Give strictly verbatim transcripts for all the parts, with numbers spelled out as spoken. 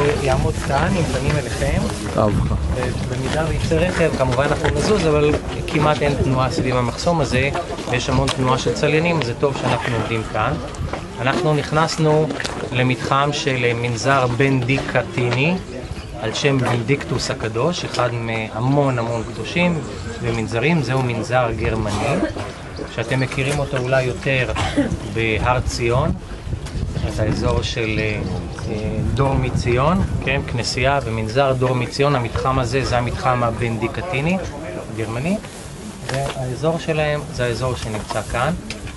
יעמוד כאן עם פנים אליכם. טבחה. במידה ויצא רכב, כמובן אנחנו נזוז, אבל כמעט אין תנועה סביב המחסום הזה, ויש המון תנועה של צליינים, זה טוב שאנחנו עומדים כאן. אנחנו נכנסנו למתחם של מנזר בנדיקטיני, על שם בנדיקטוס הקדוש, אחד מהמון המון קדושים ומנזרים. זהו מנזר גרמני, שאתם מכירים אותו אולי יותר בהר ציון, את האזור של דור מציון, כן, כנסייה ומנזר דור מציון. המתחם הזה זה המתחם הבנדיקטיני, גרמני, והאזור שלהם זה האזור שנמצא כאן,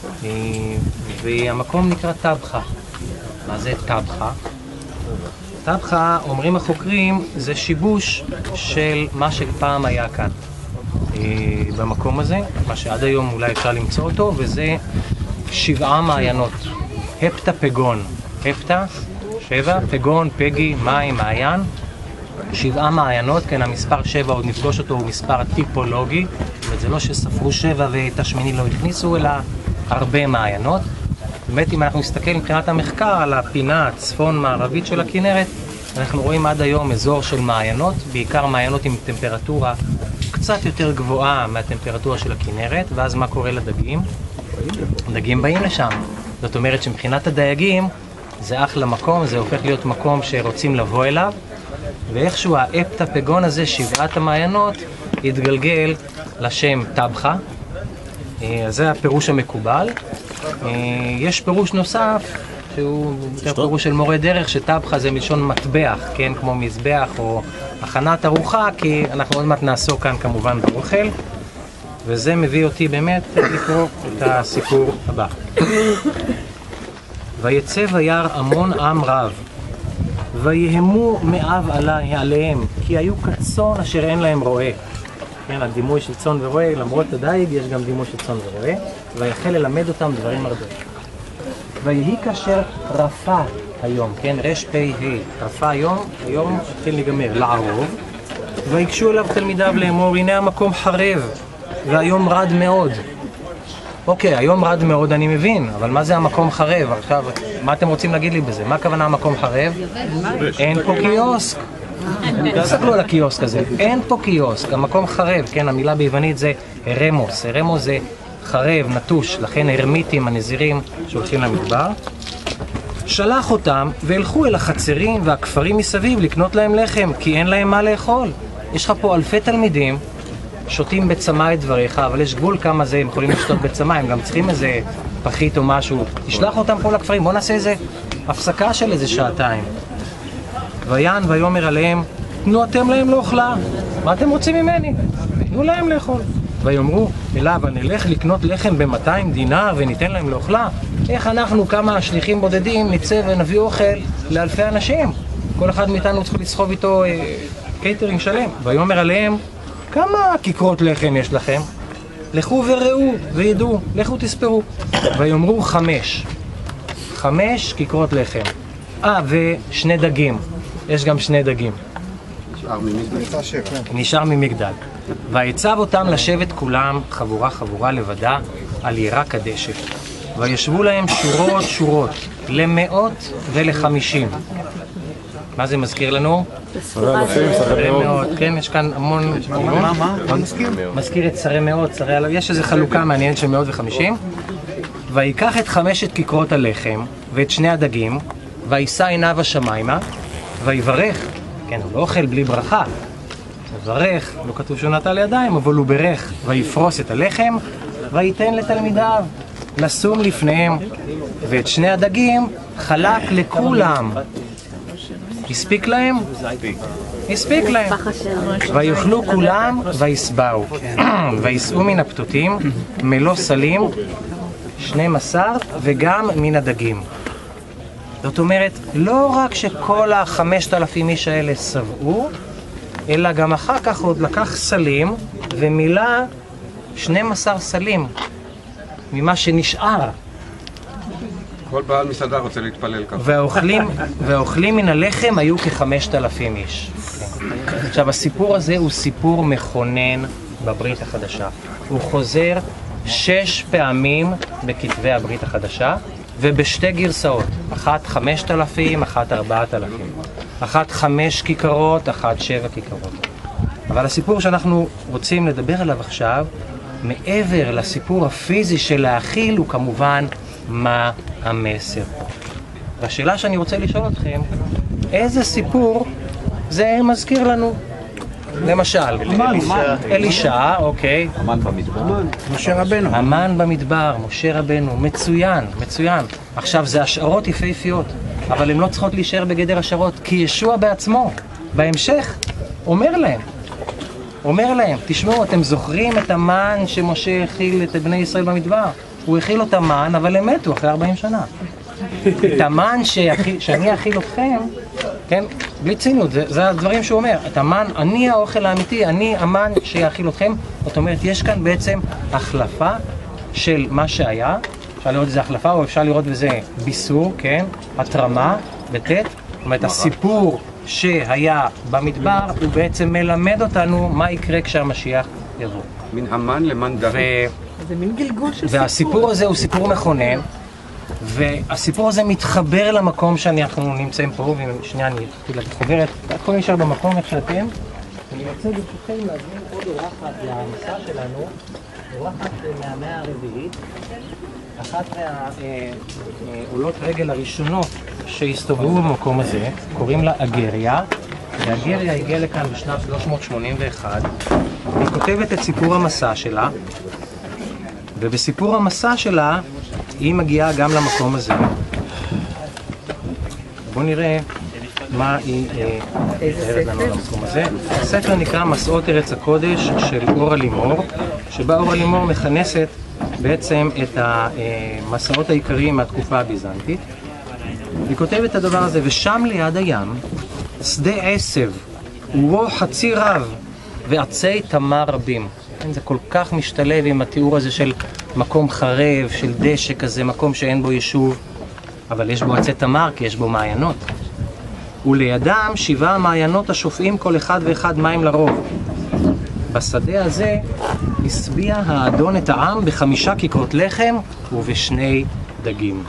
והמקום נקרא טבחה. מה זה טבחה? טבחה, אומרים החוקרים, זה שיבוש של מה שפעם היה כאן במקום הזה, מה שעד היום אולי אפשר למצוא אותו, וזה שבעה מעיינות. הפטה פגון, הפטה, שבע, פגון, פגי, מים, מעיין, שבעה מעיינות. כן, המספר שבע, עוד נפגוש אותו, הוא מספר טיפולוגי, וזה לא שספרו שבע ואת השמיני לא הכניסו, אלא הרבה מעיינות. באמת, אם אנחנו נסתכל מבחינת המחקר על הפינה הצפון-מערבית של הכנרת, אנחנו רואים עד היום אזור של מעיינות, בעיקר מעיינות עם טמפרטורה קצת יותר גבוהה מהטמפרטורה של הכנרת. ואז מה קורה לדגים? דגים באים לשם. זאת אומרת שמבחינת הדייגים זה אחלה מקום, זה הופך להיות מקום שרוצים לבוא אליו, ואיכשהו האפטפגון הזה, שבעת המעיינות, התגלגל לשם טבחה. אז זה הפירוש המקובל. יש פירוש נוסף שהוא יותר פירוש של מורה דרך, שטבחה זה מלשון מטבח, כן, כמו מזבח או הכנת ארוחה, כי אנחנו עוד מעט נעסוק כאן כמובן באוכל. וזה מביא אותי באמת לקרוא את הסיפור הבא. ויצא וירא המון עם רב, ויהמו מאב עליהם, כי היו כצאן אשר אין להם רועה. כן, הדימוי של צאן ורועה, למרות הדייג יש גם דימוי של צאן ורועה. ויחל ללמד אותם דברים הרבה. ויהי כאשר רפה היום, כן, רש פי ה', רפה היום, היום התחיל להיגמר, לערוב. ויקשו אליו תלמידיו לאמור, הנה המקום חרב, והיום רד מאוד. אוקיי, היום רד מאוד אני מבין, אבל מה זה המקום חרב? עכשיו, מה אתם רוצים להגיד לי בזה? מה הכוונה המקום חרב? אין פה קיוסק. תסתכלו על הקיוסק הזה, אין פה קיוסק, המקום חרב, כן, המילה ביוונית זה הרמוס, הרמוס זה חרב, נטוש, לכן הרמיטים, הנזירים שהולכים למדבר. שלח אותם והלכו אל החצרים והכפרים מסביב לקנות להם לחם, כי אין להם מה לאכול. יש לך פה אלפי תלמידים, שותים בצמא את דבריך, אבל יש גבול כמה זה הם יכולים לשתות בצמא, הם גם צריכים איזה פחית או משהו. תשלח אותם פה לכפרים, בוא נעשה איזה הפסקה של איזה שעתיים. ויען ויאמר עליהם, תנו אתם להם לאוכלה, מה אתם רוצים ממני? תנו להם לאכול. ויאמרו אליו, נלך לקנות לחם ב-מאתיים דינר וניתן להם לאוכלה? איך אנחנו, כמה שליחים בודדים, נצא ונביא אוכל לאלפי אנשים? כל אחד מאיתנו צריך לסחוב איתו אה, קייטרינג שלם. ויאמר עליהם, כמה כיכרות לחם יש לכם? לכו וראו וידעו, לכו תספרו. ויאמרו חמש. חמש כיכרות לחם. אה, ושני דגים. יש גם שני דגים. נשאר ממגדל. נשאר ממגדל. ויצב אותם לשבת כולם, חבורה חבורה לבדה, על ירק הדשא. וישבו להם שורות שורות, למאות ולחמישים. מה זה מזכיר לנו? שרי אלפים, שרי מאות. כן, יש כאן המון... מה, מה? מה מזכיר? מזכיר את שרי מאות, שרי אלפים. יש איזו חלוקה מעניינת של מאות וחמישים. ויקח את חמשת כיכרות הלחם ואת שני הדגים, וישא עיניו השמיימה, ויברך. כן, הוא לא אוכל בלי ברכה. וברך, לא כתוב שהוא נטל לידיים, אבל הוא ברך, ויפרוס את הלחם, וייתן לתלמידיו לשום לפניהם, ואת שני הדגים חלק לכולם. הספיק להם? הספיק להם. ויאכלו כולם ויסבעו. ויסעו מן הפתותים, מלוא סלים, שנים עשר, וגם מן הדגים. זאת אומרת, לא רק שכל החמשת אלפים איש האלה שבעו, אלא גם אחר כך עוד לקח סלים ומילא שנים עשר סלים ממה שנשאר. כל בעל מסעדה רוצה להתפלל ככה. והאוכלים, והאוכלים מן הלחם היו כחמשת אלפים איש. עכשיו, הסיפור הזה הוא סיפור מכונן בברית החדשה. הוא חוזר שש פעמים בכתבי הברית החדשה, ובשתי גרסאות, אחת חמשת אלפים, אחת ארבעת אלפים. אחת חמש כיכרות, אחת שבע כיכרות. אבל הסיפור שאנחנו רוצים לדבר עליו עכשיו, מעבר לסיפור הפיזי של להאכיל, הוא כמובן מה המסר. והשאלה שאני רוצה לשאול אתכם, איזה סיפור זה מזכיר לנו? למשל, אלישע, אוקיי. המן במדבר. משה רבנו. המן במדבר, משה רבנו, מצוין, מצוין. עכשיו, זה השערות יפהפיות, אבל הן לא צריכות להישאר בגדר השערות, כי ישוע בעצמו, בהמשך, אומר להם, אומר להם, תשמעו, אתם זוכרים את המן שמשה הכיל את בני ישראל במדבר? הוא הכיל אותם מן, אבל הם מתו אחרי ארבעים שנה. את המן שיחיל, שאני אכיל אתכם, כן, בלי צינות, זה, זה הדברים שהוא אומר. את המן, אני האוכל האמיתי, אני המן שיאכיל אתכם. זאת אומרת, יש כאן בעצם החלפה של מה שהיה. אפשר לראות איזה החלפה, או אפשר לראות בזה ביסור, כן, התרמה, בטט. זאת אומרת, הסיפור שהיה במדבר, הוא בעצם מלמד אותנו מה יקרה כשהמשיח יבוא. מן המן למן דוד. זה מין גלגול של סיפור. והסיפור הזה הוא סיפור מכונן, והסיפור הזה מתחבר למקום שאנחנו נמצאים פה, ושנייה אני אתחיל את החוברת, הכל נשאר במקום איך שאתם. אני רוצה ברשותכם להזמין עוד אורחת למסע שלנו, אורחת מהמאה הרביעית, אחת מהעולות רגל הראשונות שהסתובבו במקום הזה, קוראים לה אגריה, ואגריה הגיעה לכאן בשנת שלוש מאות שמונים ואחת, היא כותבת את סיפור המסע שלה, ובסיפור המסע שלה היא מגיעה גם למקום הזה. בואו נראה מה היא מתארת לנו למקום הזה. הספר נקרא מסעות ארץ הקודש של אורה לימור, שבה אורה לימור מכנסת בעצם את המסעות העיקריים מהתקופה הביזנטית. היא כותבת את הדבר הזה, ושם ליד הים, שדה עשב, ובו חצי רב, ועצי תמר רבים. זה כל כך משתלב עם התיאור הזה של מקום חרב, של דשא כזה, מקום שאין בו יישוב, אבל יש בו עצי תמר כי יש בו מעיינות. ולידם שבעה מעיינות השופעים כל אחד ואחד מים לרוב. בשדה הזה הסביע האדון את העם בחמישה כיכרות לחם ובשני דגים.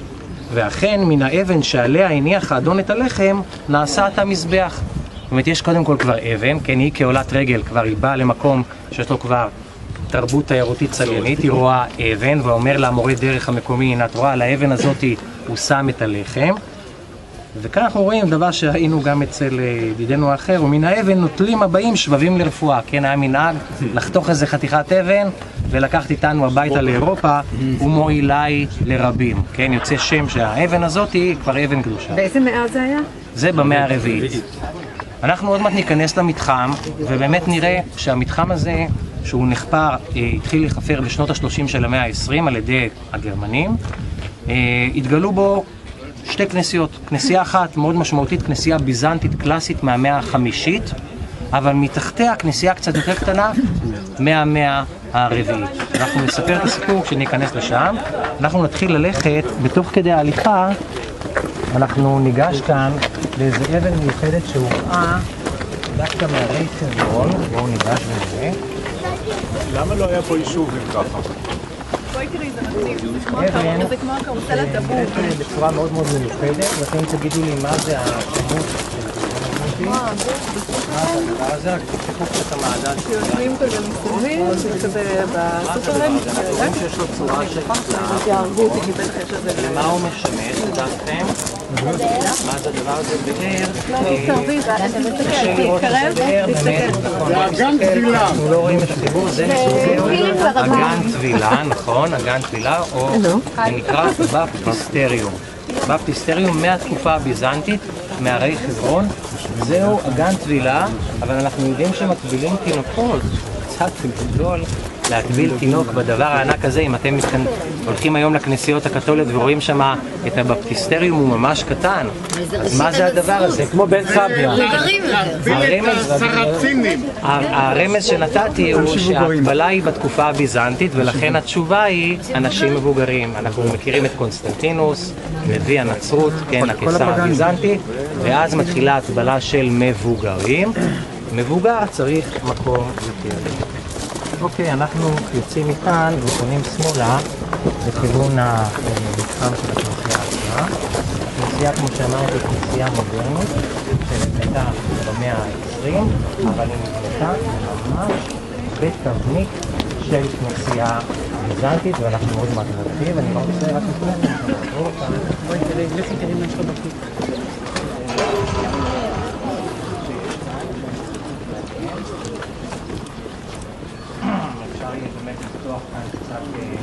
ואכן מן האבן שעליה הניח האדון את הלחם נעשה את המזבח. זאת אומרת, יש קודם כל כבר אבן, כן, היא כעולת רגל, כבר היא באה למקום שיש לו כבר תרבות תיירותית צליינית, היא רואה אבן ואומר לה מורה דרך המקומי, הנה את רואה, על האבן הזאת הוא שם את הלחם. וכאן אנחנו רואים דבר שראינו גם אצל ידידנו האחר, ומן האבן נוטלים הבאים שבבים לרפואה, כן, היה מנהג לחתוך איזה חתיכת אבן ולקחת איתנו הביתה לאירופה ומועילי לרבים, כן, יוצא שם שהאבן הזאת היא כבר אבן קדושה. באיזה מאה זה היה? זה במאה הרביעית. אנחנו עוד מעט ניכנס למתחם, ובאמת נראה שהמתחם הזה, שהוא נחפר, התחיל לחפר בשנות ה-שלושים של המאה ה-עשרים על ידי הגרמנים, התגלו בו שתי כנסיות. כנסייה אחת מאוד משמעותית, כנסייה ביזנטית קלאסית מהמאה החמישית, אבל מתחתיה כנסייה קצת יותר קטנה מהמאה הרביעית. אנחנו נספר את הסיפור כשניכנס לשם. אנחנו נתחיל ללכת, בתוך כדי ההליכה, אנחנו ניגש כאן לאיזה אבן מיוחדת שהובאה דווקא מהרי חברון. בואו ניגש בזה. למה לא היה פה יישוב אם ככה? בואי תראי, זה מדהים. זה כמו הקרוסלה טבור. בצורה מאוד מאוד מיוחדת, ואתם תגידו לי מה זה השימוש של זה. מה זה הדבר הזה? רק תפתחו קצת המעדן. שיושבים כזה מסביב, כזה בסופרים. רואים שיש לו צורה של קצת. יהרגו אותי, כי בטח יש לזה... למה הוא משמש, לדעתכם? מה זה הדבר הזה? באר? תרביץ, תסתכל, תתקרב, תסתכל. זה אגן טבילה. אנחנו לא רואים את החיבור, זה מסוגר אגן טבילה, נכון, אגן טבילה, או זה נקרא בפטיסטריום. בפטיסטריום מהתקופה הביזנטית, מהרי חברון, זהו אגן טבילה, אבל אנחנו יודעים שמטבילים תינוקות, קצת גדול להטביל תינוק בדבר הענק הזה. אם אתם הולכים היום לכנסיות הקתוליות ורואים שם את הבפטיסטריום, הוא ממש קטן. אז מה זה הדבר הזה? כמו בן סביה. הרמז שנתתי הוא שההקבלה היא בתקופה הביזנטית, ולכן התשובה היא אנשים מבוגרים. אנחנו מכירים את קונסטנטינוס, נביא הנצרות, כן, הקיסר הביזנטי, ואז מתחילה הקבלה של מבוגרים. מבוגר צריך מקום יותר. אוקיי, אנחנו יוצאים מכאן ופונים שמאלה לכיוון המתחם של הכנסייה עצמה. הכנסייה, כמו שאמרתי, היא כנסייה מודרנית שנבנתה במאה העשרים, אבל היא נבנתה ממש בתבנית של כנסייה ביזנטית, ואנחנו מאוד מעט נרחיב, ואני לא רוצה רק לפני כן, נעבור אותה. בואי תראי, לכי תראי מה שלא בקי. אפשר יהיה באמת לפתוח כאן קצת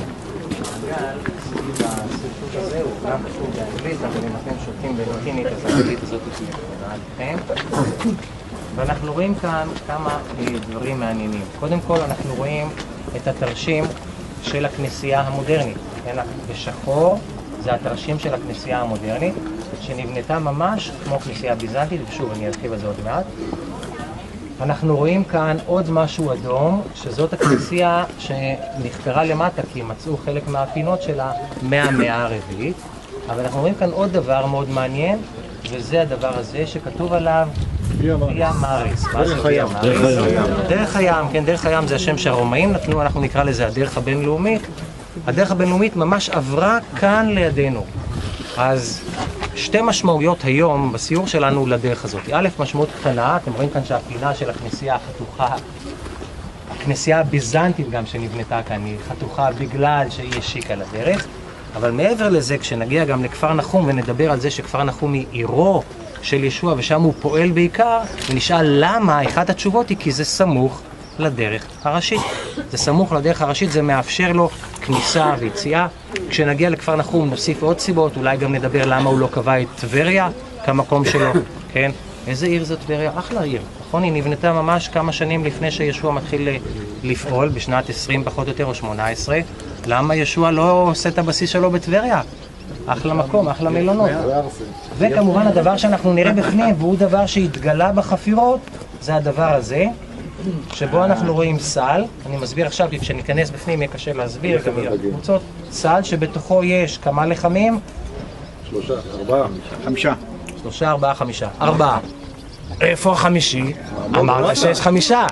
מעגל סביב הסרטוט הזה, הוא גם חשוב באנגלית, אבל אם אתם שותים בלטינית, אז האנגלית הזאת תהיה נכונה לכם. ואנחנו רואים כאן כמה דברים מעניינים. קודם כל אנחנו רואים את התרשים של הכנסייה המודרנית. בשחור זה התרשים של הכנסייה המודרנית, שנבנתה ממש כמו כנסייה ביזנטית, ושוב אני ארחיב על זה עוד מעט. אנחנו רואים כאן עוד משהו אדום, שזאת הכנסייה שנחקרה למטה, כי מצאו חלק מהפינות שלה מהמאה הרביעית. אבל אנחנו רואים כאן עוד דבר מאוד מעניין, וזה הדבר הזה שכתוב עליו ויה מאריס. דרך הים. דרך הים, כן, דרך הים זה השם שהרומאים נתנו, אנחנו נקרא לזה הדרך הבינלאומית. הדרך הבינלאומית ממש עברה כאן לידינו. אז שתי משמעויות היום בסיור שלנו לדרך הזאת. א', משמעות קטנה, אתם רואים כאן שהפינה של הכנסייה החתוכה, הכנסייה הביזנטית גם שנבנתה כאן היא חתוכה בגלל שהיא השיקה לדרך. אבל מעבר לזה, כשנגיע גם לכפר נחום ונדבר על זה שכפר נחום היא עירו של ישוע ושם הוא פועל בעיקר, ונשאל למה, אחת התשובות היא כי זה סמוך לדרך הראשית. זה סמוך לדרך הראשית, זה מאפשר לו כניסה ויציאה. כשנגיע לכפר נחום נוסיף עוד סיבות, אולי גם נדבר למה הוא לא קבע את טבריה כמקום שלו, כן? איזה עיר זאת טבריה? אחלה עיר, נכון? היא נבנתה ממש כמה שנים לפני שישוע מתחיל לפעול, בשנת עשרים פחות או יותר או שמונה עשרה. למה ישוע לא עושה את הבסיס שלו בטבריה? אחלה מקום, אחלה מלונות. וכמובן הדבר שאנחנו נראה בפנים, והוא דבר שהתגלה בחפירות, זה הדבר הזה, שבו אנחנו רואים סל. אני מסביר עכשיו, כי כשניכנס בפנים יהיה קשה להסביר, גם יהיה קבוצות. סל שבתוכו יש כמה לחמים? שלושה, ארבעה, חמישה. שלושה, ארבעה, חמישה. ארבעה. איפה החמישי? אמרת שיש חמישה.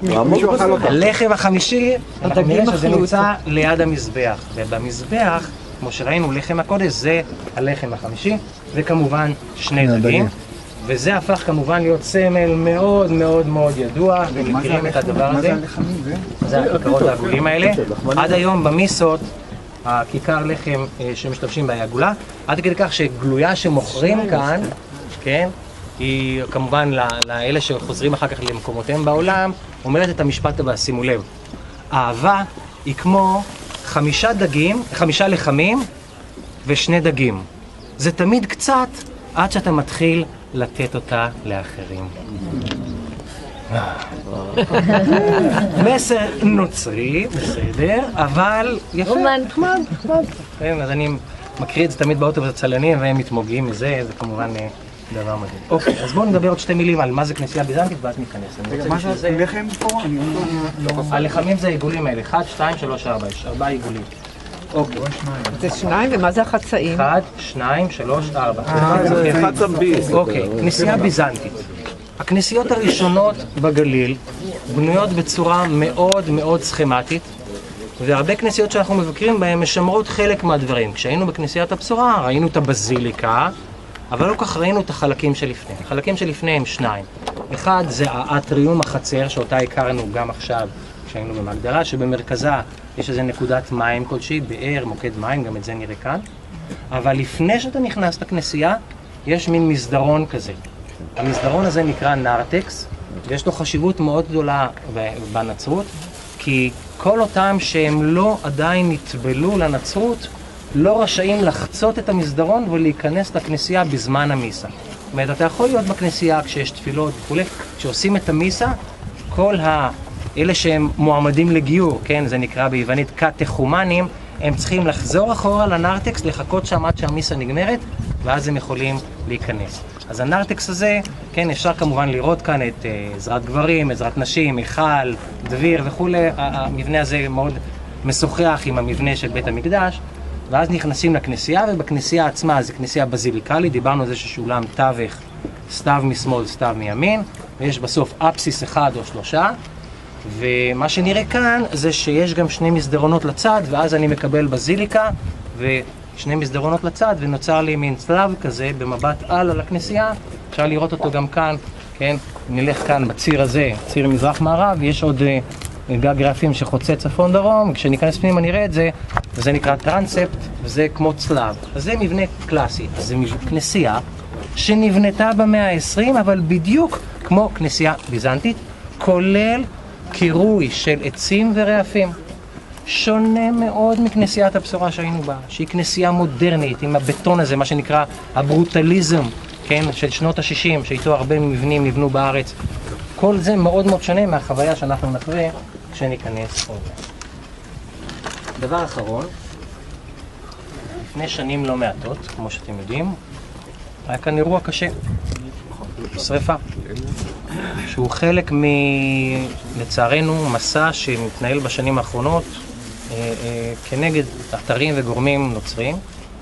הלחם החמישי, אנחנו נראה שזה נמצא ליד המזבח. ובמזבח, כמו שראינו, לחם הקודש זה הלחם החמישי, וכמובן שני דגים. וזה הפך כמובן להיות סמל מאוד מאוד מאוד ידוע, ומכירים את הדבר הזה. זה הכיכרות העגולים האלה. עד היום במיסות, הכיכר לחם שמשתמשים בה היא עגולה, עד כדי כך שגלויה שמוכרים כאן, כן, היא כמובן לאלה שחוזרים אחר כך למקומותיהם בעולם, אומרת את המשפט הבא, שימו לב. אהבה היא כמו חמישה דגים, חמישה לחמים ושני דגים. זה תמיד קצת עד שאתה מתחיל לתת אותה לאחרים. מסר נוצרי, בסדר, אבל יפה. נחמד, נחמד. כן, אז אני מקריא את זה תמיד באוטובוס הצלנים והם מתמוגעים מזה, זה כמובן דבר מדהים. אוקיי, אז בואו נדבר עוד שתי מילים על מה זה כנסייה ביזנטית ואז ניכנס. מה זה לחם פה? הלחמים זה העיגולים האלה, אחד, שתיים, שלוש, ארבע, יש ארבעה עיגולים. אוקיי. זה שניים, ומה זה החצאים? אחד, שניים, שלוש, ארבע. אחד צמביס. אוקיי, כנסייה ביזנטית. הכנסיות הראשונות בגליל בנויות בצורה מאוד מאוד סכמטית, והרבה כנסיות שאנחנו מבקרים בהן משמרות חלק מהדברים. כשהיינו בכנסיית הבשורה ראינו את הבזיליקה, אבל לא כך ראינו את החלקים שלפני. החלקים שלפני הם שניים. אחד זה האטריום החצר, שאותה הכרנו גם עכשיו כשהיינו במגדרה, שבמרכזה יש איזו נקודת מים כלשהי, באר, מוקד מים, גם את זה נראה כאן. אבל לפני שאתה נכנס לכנסייה, יש מין מסדרון כזה. המסדרון הזה נקרא נרטקס, ויש לו חשיבות מאוד גדולה בנצרות, כי כל אותם שהם לא עדיין נטבלו לנצרות, לא רשאים לחצות את המסדרון ולהיכנס לכנסייה בזמן המיסה. זאת אומרת, אתה יכול להיות בכנסייה כשיש תפילות וכו', כשעושים את המיסה, כל האלה שהם מועמדים לגיור, כן, זה נקרא ביוונית קטכומנים, הם צריכים לחזור אחורה לנרטקס, לחכות שם עד שהמיסה נגמרת, ואז הם יכולים להיכנס. אז הנרטקס הזה, כן, אפשר כמובן לראות כאן את עזרת גברים, עזרת נשים, מיכל, דביר וכו'. המבנה הזה מאוד משוחח עם המבנה של בית המקדש, ואז נכנסים לכנסייה, ובכנסייה עצמה זה כנסייה בזיליקלית, דיברנו על זה ששולם תווך, סתיו משמאל, סתיו מימין, ויש בסוף אפסיס אחד או שלושה, ומה שנראה כאן זה שיש גם שני מסדרונות לצד, ואז אני מקבל בזיליקה, ושני מסדרונות לצד, ונוצר לי מין צלב כזה במבט על על הכנסייה. אפשר לראות אותו גם כאן, כן? נלך כאן בציר הזה, ציר מזרח-מערב, יש עוד uh, גג רעפים שחוצה צפון-דרום, כשניכנס פנימה נראה את זה, וזה נקרא טרנספט, וזה כמו צלב. אז זה מבנה קלאסי, אז זה כנסייה שנבנתה במאה ה-עשרים, אבל בדיוק כמו כנסייה ביזנטית, כולל קירוי של עצים ורעפים. שונה מאוד מכנסיית הבשורה שהיינו בה, שהיא כנסייה מודרנית, עם הבטון הזה, מה שנקרא הברוטליזם, כן, של שנות ה-שישים, שאיתו הרבה מבנים נבנו בארץ. כל זה מאוד מאוד שונה מהחוויה שאנחנו נחווה כשניכנס עוד. דבר אחרון, לפני שנים לא מעטות, כמו שאתם יודעים, היה כאן אירוע קשה, שריפה, שהוא חלק מ... לצערנו, מסע שמתנהל בשנים האחרונות אה, אה, כנגד אתרים וגורמים נוצרים,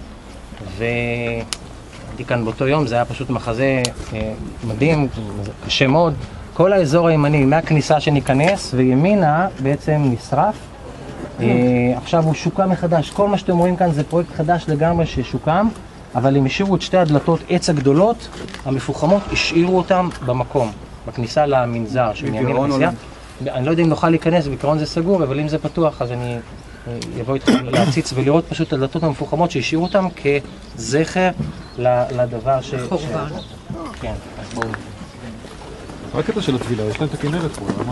והייתי כאן באותו יום, זה היה פשוט מחזה אה, מדהים, קשה מאוד. כל האזור הימני, מהכניסה שניכנס וימינה בעצם נשרף. אה, עכשיו הוא שוקם מחדש, כל מה שאתם רואים כאן זה פרויקט חדש לגמרי ששוקם, אבל הם השאירו את שתי הדלתות עץ הגדולות, המפוחמות, השאירו אותם במקום, בכניסה למנזר שמימין לכנסייה. אני לא יודע אם נוכל להיכנס, בעיקרון זה סגור, אבל אם זה פתוח אז אני אבוא איתכם להציץ ולראות פשוט את הדלתות המפוחמות שהשאירו אותם כזכר לדבר ש... חורבן. כן, אז בואו. רק הקטע של הטבילה, יש להם את הכנרת פה, למה...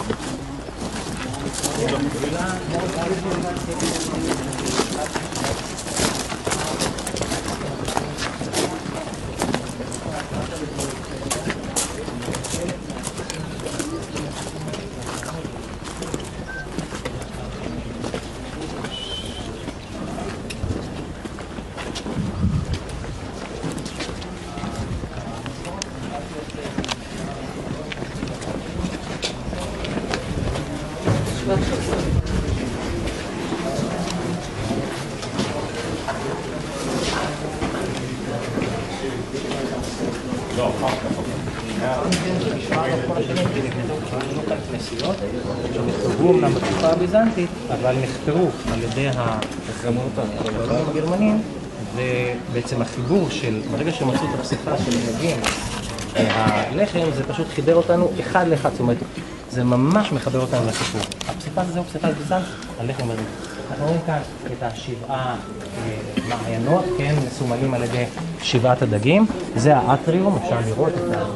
שנכתבו אומנם בתקופה הביזנטית, אבל נחתרו על ידי הגורמים הגרמנים, ובעצם החיבור של, ברגע שמצאו את הפסיפה של הדגים והלחם, זה פשוט חיבר אותנו אחד לאחד, זאת אומרת, זה ממש מחבר אותנו לסיפור. הפסיפה הזה הוא פסיפה ביזנטית, הלחם הזה. אנחנו רואים כאן את השבעה מעיינות, כן, מסומלים על ידי שבעת הדגים. זה האטריום, אפשר לראות את ה...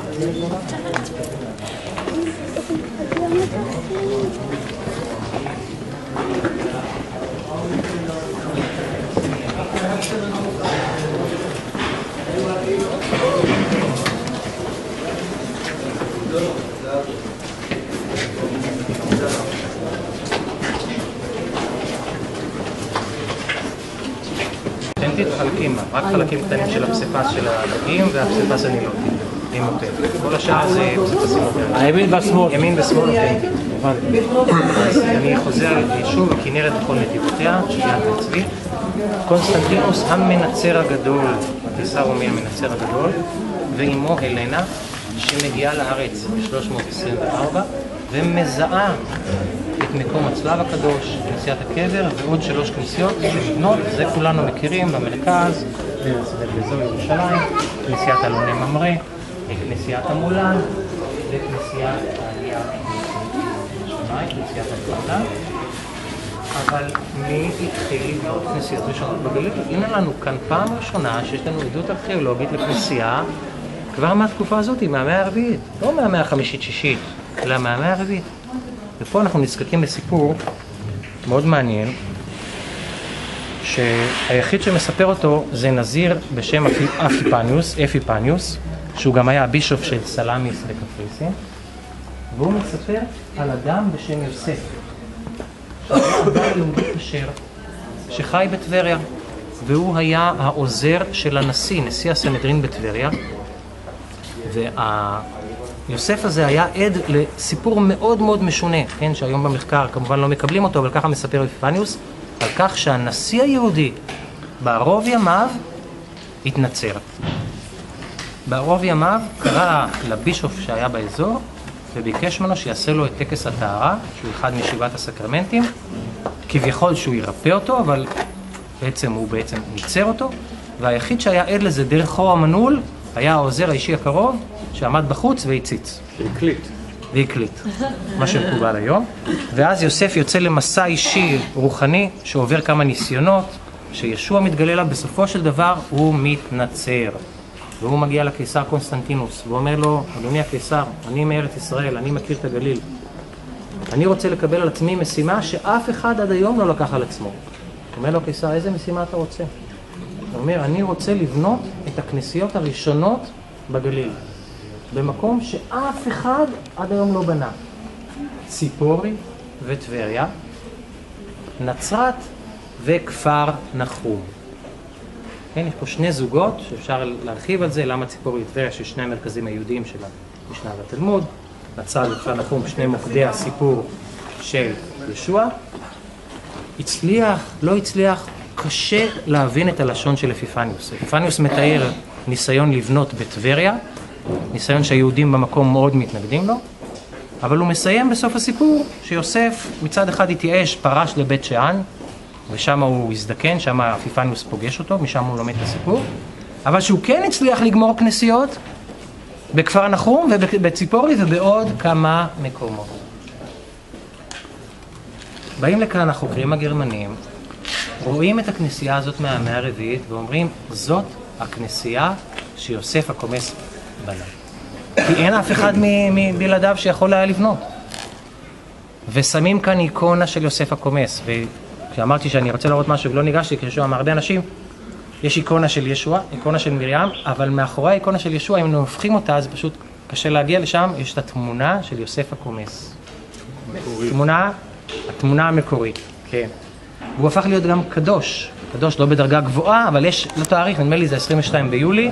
חלקים, רק חלקים קטנים של הפסיפס של הדגים והפסיפס הנילוטי, עם מוטל. כל השאר זה פסיפסים אותנטיים. הימין והשמאל. ימין ושמאל אותנטיים. אז אני חוזר שוב, הכנרת בכל נתיבותיה, יד בן-צבי. קונסטנטינוס המנצר הגדול, הקיסר רומי המנצר הגדול, ואימו הלנה, שמגיעה לארץ ב-שלוש מאות עשרים וארבע, ומזהה את מקום הצלב הקדוש, כנסיית הקבר, ועוד שלוש כנסיות שנבנות, זה כולנו מכירים במרכז, באזור ירושלים, כנסיית אלוני ממרא, כנסיית המולן, וכנסיית העלייה ראשונה, כנסיית הגאולה. אבל מי התחיל לבנות כנסיות ראשונות בגליל? הנה לנו כאן פעם ראשונה שיש לנו עדות ארכיאולוגית לכנסייה כבר מהתקופה הזאת, מהמאה הרביעית, לא מהמאה החמישית-שישית, אלא מהמאה הרביעית. ופה אנחנו נזקקים לסיפור מאוד מעניין, שהיחיד שמספר אותו זה נזיר בשם אפיפניוס, אפיפניוס, שהוא גם היה הבישוף של סלאמיס בקפריסין, והוא מספר על אדם בשם יוסף, שהיה אדם יהודי כשר, שחי בטבריה, והוא היה העוזר של הנשיא, נשיא הסנהדרין בטבריה, והיוסף הזה היה עד לסיפור מאוד מאוד משונה, כן, שהיום במחקר כמובן לא מקבלים אותו, אבל ככה מספר אפיפניוס, על כך שהנשיא היהודי בערוב ימיו התנצר. בערוב ימיו קרא לבישוף שהיה באזור וביקש ממנו שיעשה לו את טקס הטהרה, שהוא אחד משבעת הסקרמנטים, כביכול שהוא ירפא אותו, אבל בעצם הוא בעצם ניצר אותו, והיחיד שהיה עד לזה דרך חור המנעול, היה העוזר האישי הקרוב, שעמד בחוץ והציץ. הקליט. והקליט, מה שמקובל היום. ואז יוסף יוצא למסע אישי רוחני, שעובר כמה ניסיונות, שישוע מתגלה לה, בסופו של דבר הוא מתנצר. והוא מגיע לקיסר קונסטנטינוס, ואומר לו, אדוני הקיסר, אני מארץ ישראל, אני מכיר את הגליל. אני רוצה לקבל על עצמי משימה שאף אחד עד היום לא לקח על עצמו. אומר לו הקיסר, איזה משימה אתה רוצה? הוא אומר, אני רוצה לבנות את הכנסיות הראשונות בגליל, במקום שאף אחד עד היום לא בנה. ציפורי וטבריה, נצרת וכפר נחום. כן, יש פה שני זוגות שאפשר להרחיב על זה, למה ציפורי וטבריה, ששני המרכזים היהודיים של המשנה והתלמוד, נצרת וכפר נחום, שני מוקדי הסיפור של ישוע. הצליח, לא הצליח, קשה להבין את הלשון של אפיפניוס. אפיפניוס מתאר ניסיון לבנות בטבריה, ניסיון שהיהודים במקום מאוד מתנגדים לו, אבל הוא מסיים בסוף הסיפור שיוסף מצד אחד התייאש, פרש לבית שאן, ושם הוא הזדקן, שם אפיפניוס פוגש אותו, משם הוא לומד את הסיפור, אבל שהוא כן הצליח לגמור כנסיות בכפר נחום ובציפורי ובעוד כמה מקומות. באים לכאן החוקרים הגרמנים, רואים את הכנסייה הזאת מהמאה הרביעית ואומרים, זאת הכנסייה שיוסף הקומס בנה. כי אין אף אחד מבלעדיו שיכול היה לבנות. ושמים כאן איקונה של יוסף הקומס, וכשאמרתי שאני רוצה לראות משהו ולא ניגשתי, כי ישוע אמר הרבה אנשים, יש איקונה של ישוע, איקונה של מרים, אבל מאחורי האיקונה של ישוע, אם הופכים אותה, אז פשוט קשה להגיע לשם, יש את התמונה של יוסף הקומס. תמונה, התמונה המקורית, כן. והוא הפך להיות גם קדוש, קדוש לא בדרגה גבוהה, אבל יש, לא תאריך, נדמה לי זה עשרים ושניים ביולי,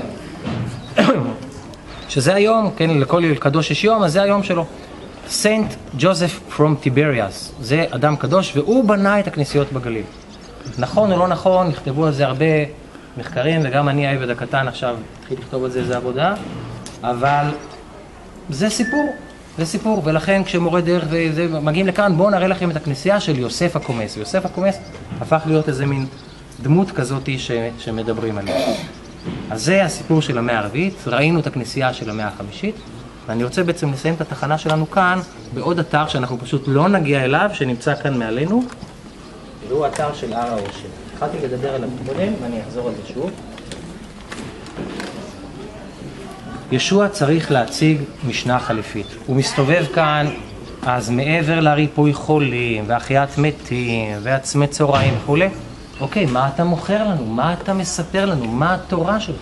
שזה היום, כן, לכל קדוש יש יום, אז זה היום שלו. סנט ג'וזף פרום טיבריאס, זה אדם קדוש, והוא בנה את הכנסיות בגליל. נכון או לא נכון, נכתבו על זה הרבה מחקרים, וגם אני העבד הקטן עכשיו התחיל לכתוב על זה איזה עבודה, אבל זה סיפור, זה סיפור, ולכן כשמורה דרך וזה, מגיעים לכאן, בואו נראה לכם את הכנסייה של יוסף הקומס. יוסף הקומס הפך להיות איזה מין דמות כזאת ש, שמדברים עליה. אז זה הסיפור של המאה הרביעית, ראינו את הכנסייה של המאה החמישית, ואני רוצה בעצם לסיים את התחנה שלנו כאן, בעוד אתר שאנחנו פשוט לא נגיע אליו, שנמצא כאן מעלינו, והוא אתר של הר האושר. התחלתי לדבר עליו קודם, ואני אחזור על זה שוב. ישוע צריך להציג משנה חליפית. הוא מסתובב כאן, אז מעבר לריפוי חולים, והחיית מתים, ועצמי צהריים וכו'. אוקיי, מה אתה מוכר לנו? מה אתה מספר לנו? מה התורה שלך?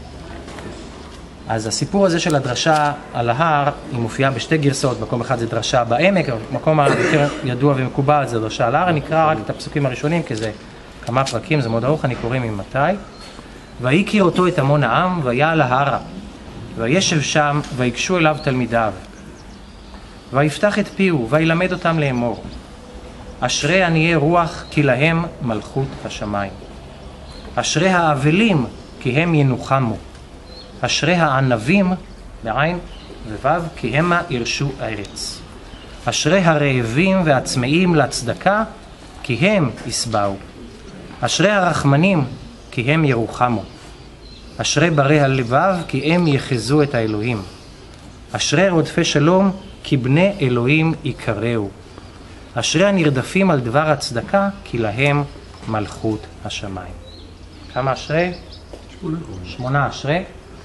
אז הסיפור הזה של הדרשה על ההר, היא מופיעה בשתי גרסאות. מקום אחד זה דרשה בעמק, מקום היותר ידוע ומקובל זה דרשה על ההר. אני אקרא רק את הפסוקים הראשונים, כי זה כמה פרקים, זה מאוד ארוך, אני קורא ממתי. ויקיר אותו את המון העם, ויעל ההרה. וישב שם, ויגשו אליו תלמידיו. ויפתח את פיהו, וילמד אותם לאמור. אשרי עניי רוח, כי להם מלכות השמיים. אשרי האבלים, כי הם ינוחמו. אשרי הענבים, בעין ובב, כי המה ירשו ארץ. אשרי הרעבים והצמאים לצדקה, כי הם יסבעו. אשרי הרחמנים, כי הם ירוחמו. אשרי ברי הלבב, כי הם יחזו את האלוהים. אשרי רודפי שלום, כי בני אלוהים יקראו. אשרי הנרדפים על דבר הצדקה, כי להם מלכות השמיים. כמה אשרי? שמונה. שמונה אשרי.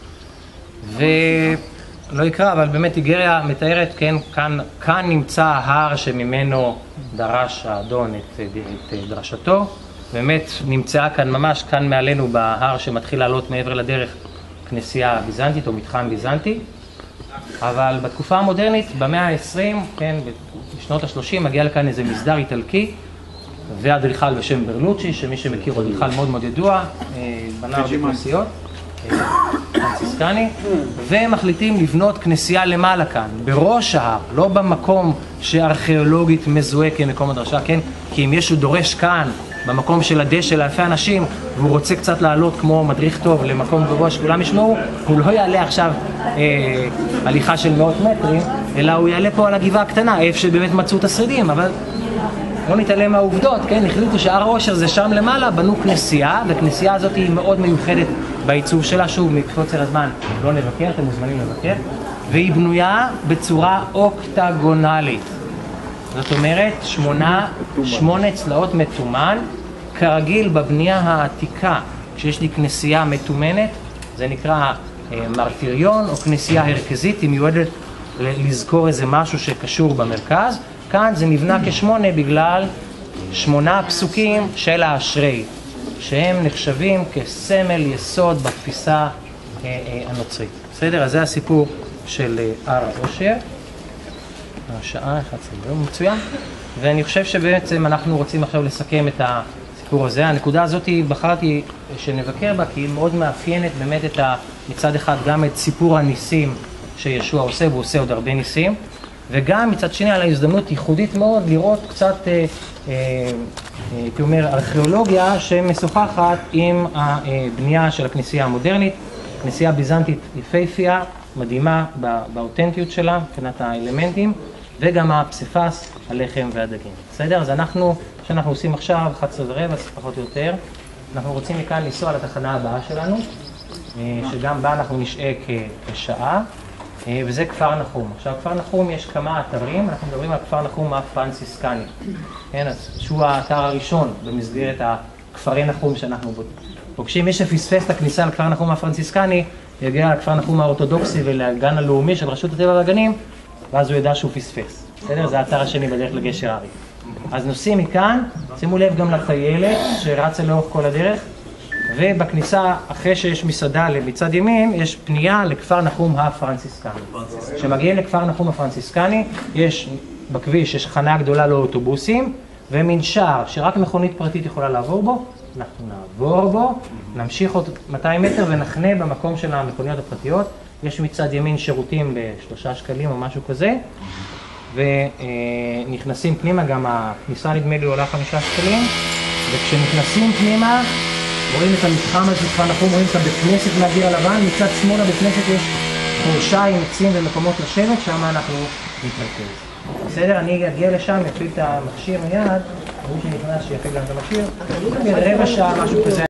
ולא יקרא, אבל באמת איגריה מתארת, כן, כאן, כאן נמצא ההר שממנו דרש האדון את, את דרשתו. באמת נמצאה כאן, ממש כאן מעלינו בהר שמתחיל לעלות מעבר לדרך, כנסייה ביזנטית או מתחם ביזנטי. אבל בתקופה המודרנית, במאה ה-עשרים, כן, בשנות ה-שלושים, מגיע לכאן איזה מסדר איטלקי, ואדריכל בשם ברלוצ'י, שמי שמכיר הוא אדריכל מאוד מאוד ידוע, בנה הרבה כנסיות, פרנציסקני, ומחליטים לבנות כנסייה למעלה כאן, בראש ההר, לא במקום שארכיאולוגית מזוהה כמקום הדרשה, כן? כי אם ישו דורש כאן, במקום של הדשא לאלפי אנשים, והוא רוצה קצת לעלות כמו מדריך טוב למקום גבוה שכולם ישמעו, הוא לא יעלה עכשיו אה, הליכה של מאות מטרים, אלא הוא יעלה פה על הגבעה הקטנה, איפה שבאמת מצאו את השרידים, אבל לא נתעלם מהעובדות, כן? החליטו שהר העושר זה שם למעלה, בנו כנסייה, וכנסייה הזאת היא מאוד מיוחדת בעיצוב שלה, שוב, מקוצר הזמן לא נבקר, אתם מוזמנים לבקר, והיא בנויה בצורה אוקטגונלית. זאת אומרת, שמונה, שמונה צלעות מתומן, כרגיל בבנייה העתיקה, כשיש לי כנסייה מתומנת, זה נקרא אה, מרטיריון או כנסייה הרכזית, היא מיועדת לזכור איזה משהו שקשור במרכז. כאן זה נבנה כשמונה בגלל שמונה פסוקים של האשרי, שהם נחשבים כסמל יסוד בתפיסה אה, אה, הנוצרית. בסדר? אז זה הסיפור של אה, הר העושר. השעה אחת עשרה, מצוין. ואני חושב שבעצם אנחנו רוצים עכשיו לסכם את הסיפור הזה. הנקודה הזאת בחרתי שנבקר בה, כי היא מאוד מאפיינת באמת את ה, מצד אחד גם את סיפור הניסים שישוע עושה, והוא עושה עוד הרבה ניסים, וגם מצד שני על ההזדמנות ייחודית מאוד לראות קצת, אה, אה, הייתי אומר, ארכיאולוגיה שמשוחחת עם הבנייה של הכנסייה המודרנית, כנסייה ביזנטית יפהפייה, מדהימה באותנטיות שלה, מבחינת האלמנטים, וגם הפסיפס, הלחם והדגים. בסדר? אז אנחנו, שאנחנו עושים עכשיו, אחת עשרה ורבע, פחות או יותר, אנחנו רוצים מכאן לנסוע לתחנה הבאה שלנו, שגם בה אנחנו נשעה כשעה, וזה כפר נחום. עכשיו, כפר נחום יש כמה אתרים, אנחנו מדברים על כפר נחום הפרנסיסקני. כן, אז שהוא האתר הראשון במסגרת הכפרי נחום שאנחנו פוגשים. מי שפספס את הכניסה לכפר נחום הפרנסיסקני, יגיע לכפר נחום האורתודוקסי ולגן הלאומי של רשות הטבע והגנים, ואז הוא ידע שהוא פספס. בסדר? זה האתר השני בדרך לגשר הארי. אז נוסעים מכאן, שימו לב גם לטיילת שרצה לאורך כל הדרך, ובכניסה, אחרי שיש מסעדה למצד ימין, יש פנייה לכפר נחום הפרנסיסקני. כשמגיעים לכפר נחום הפרנסיסקני, יש בכביש, יש חניה גדולה לאוטובוסים, ומין שער שרק מכונית פרטית יכולה לעבור בו, אנחנו נעבור בו, נמשיך עוד מאתיים מטר ונחנה במקום של המכוניות הפרטיות. יש מצד ימין שירותים בשלושה שקלים או משהו כזה, ונכנסים פנימה, גם הכניסה נדמה לי עולה חמישה שקלים, וכשנכנסים פנימה, רואים את המתחם הזה של כפר נחום, רואים את הבית כנסת מהגיר הלבן, מצד שמאל הבית כנסת יש חורשה עם עצים ומקומות לשבת, שם אנחנו נתרכז. בסדר? אני אגיע לשם, אפעיל את המכשיר מיד, מי שנכנס שיפעיל גם את המכשיר, רבע שעה, משהו כזה.